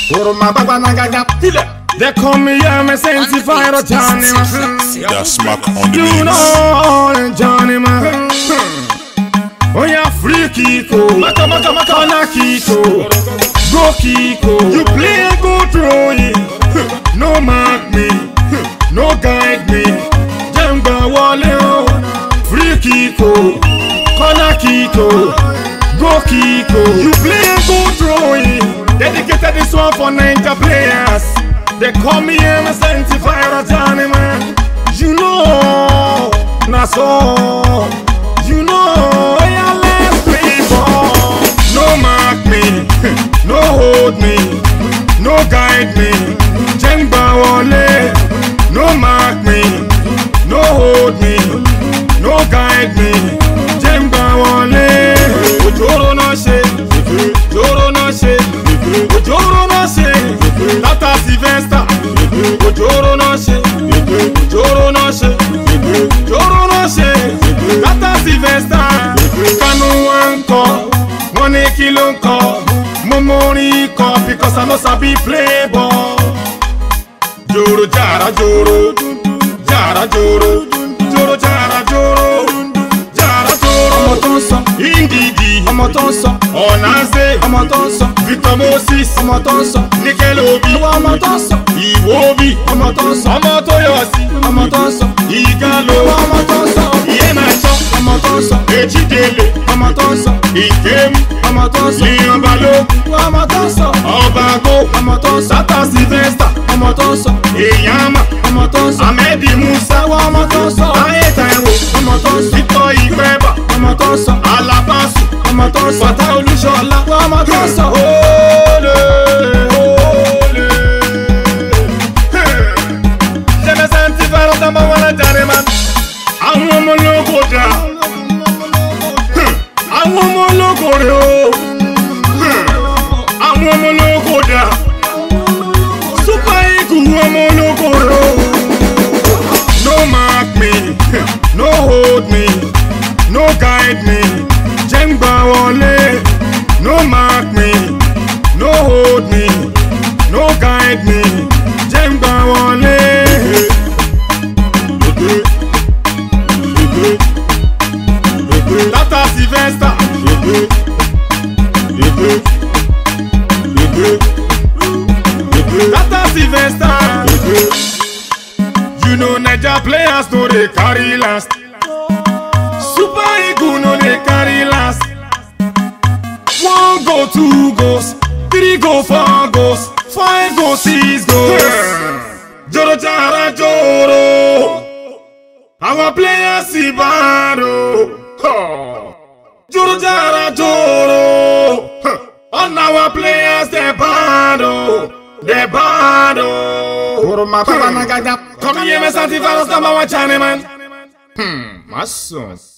They call me Yemex, Johnny man. That smack on the You beats. know Johnny man. Oh yeah, free Kiko, Kana Kiko, go Kiko. You play a good role, no mark me, no guide me. Jemba Wale, free Kiko, Kana Kiko, go Kiko. You play a good role. Dedicated this one for 90 players. They call me Yemex, Johnny man. You know, na so. You know, yeah, let's play ball. No mark me, no hold me, no guide me. Jemba Wale, no mark me, no hold me, no guide me. Jemba Wale. Ojoro no she, Ojoro no she, Ojoro no she. Lata Sylvester, Ojoro no she, Ojoro no she, Ojoro no she. Lata Sylvester, Kanu anko, money kilo nko, momori ko because I know sabi play ball. Joro jara joro, jara joro, joro jara joro, jara joro. Ọmọ tó ń sọ, Indidi, ọmọ tó ń sọ, Ọ̀nàṣe, ọmọ tó ń sọ, Victor Moses, ọmọ tó ń sọ, Nikelobi, ọmọ tó ń sọ, Iwobi, ọmọ tó ń sọ, ọmọ tó yọ sí, ọmọ tó ń sọ, Igalo, ọmọ tó ń sọ, Yemex, ọmọ tó ń sọ, Ejidele, ọmọ tó ń sọ, Ikemu, ọmọ tó ń sọ, Leon Balogun, ọmọ tó ń sọ, Ọbago, ọmọ tó ń sọ, Lata Sylvester, ọmọ tó ń sọ, Eyama, ọmọ tó ń sọ, Ahmed Musa, ọmọ tó ń sọ, Táyé Táíwò, ọmọ tó ń sọ, Victor Igbeba, ọmọ tó ń sọ, Alabasu, ọmọ tó ń sọ, Fata Olúṣọlá, ọmọ tó ń sọ, Olè, olè. Yemex Johnny man. Àwọn ọmọ ológo dà, àwọn ọmọ ológo rè o, àwọn ọmọ ológo dà, Super Eagle ọmọ ológo rè o. No mark me, no hold me, no guide me. Jemba Wale, no mark me, no hold me, no guide me. Jemba Wale. Lata Sylvester, Lata Sylvester. You know Naija players no dey carry last. Super Eagle no dey carry last. 1 goal, 2 goals, 3 goals, 4 goals, 5 goals, 6 goals. Joro jara joro. Our players see bad oh. Joro jara joro. On our players they bad oh. They bad oh. Come here, Yemex, Johnny man. My son.